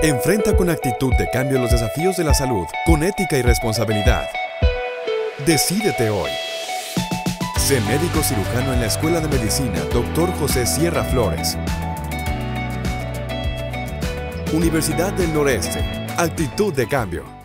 Enfrenta con actitud de cambio los desafíos de la salud, con ética y responsabilidad. Decídete hoy. Sé médico cirujano en la Escuela de Medicina Dr. José Sierra Flores. Universidad del Noreste. Actitud de cambio.